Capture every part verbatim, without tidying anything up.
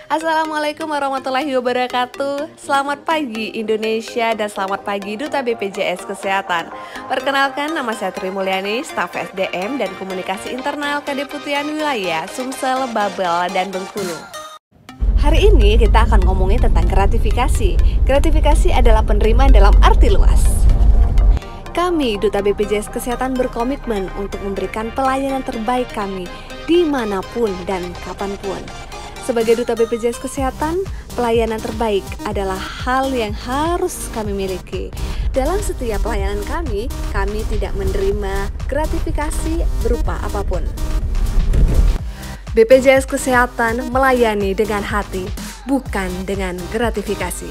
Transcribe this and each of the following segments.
Assalamualaikum warahmatullahi wabarakatuh. Selamat pagi Indonesia dan selamat pagi Duta B P J S Kesehatan. Perkenalkan, nama saya Tri Mulyani, staf S D M dan Komunikasi Internal Kedeputian Wilayah Sumsel, Babel, dan Bengkulu. Hari ini kita akan ngomongin tentang gratifikasi. Gratifikasi adalah penerimaan dalam arti luas. Kami, Duta B P J S Kesehatan, berkomitmen untuk memberikan pelayanan terbaik kami dimanapun dan kapanpun. Sebagai Duta B P J S Kesehatan, pelayanan terbaik adalah hal yang harus kami miliki. Dalam setiap pelayanan kami, kami tidak menerima gratifikasi berupa apapun. B P J S Kesehatan melayani dengan hati, bukan dengan gratifikasi.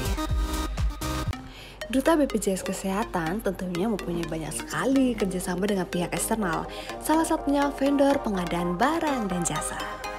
Duta B P J S Kesehatan tentunya mempunyai banyak sekali kerjasama dengan pihak eksternal, salah satunya vendor pengadaan barang dan jasa.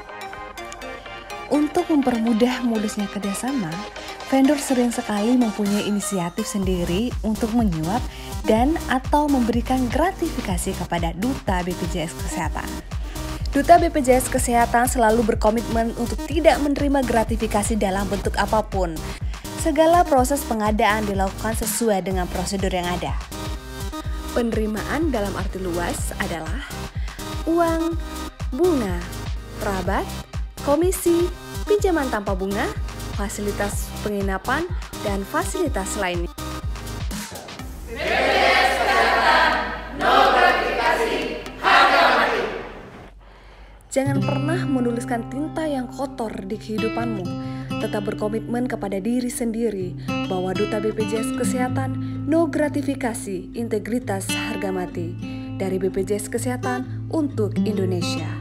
Untuk mempermudah mulusnya kerjasama, vendor sering sekali mempunyai inisiatif sendiri untuk menyuap dan atau memberikan gratifikasi kepada Duta B P J S Kesehatan. Duta B P J S Kesehatan selalu berkomitmen untuk tidak menerima gratifikasi dalam bentuk apapun. Segala proses pengadaan dilakukan sesuai dengan prosedur yang ada. Penerimaan dalam arti luas adalah uang, bunga, perabat, komisi, pinjaman tanpa bunga, fasilitas penginapan, dan fasilitas lainnya. B P J S Kesehatan, no gratifikasi, harga mati. Jangan pernah menuliskan tinta yang kotor di kehidupanmu. Tetap berkomitmen kepada diri sendiri bahwa Duta B P J S Kesehatan, no gratifikasi, integritas, harga mati. Dari B P J S Kesehatan untuk Indonesia.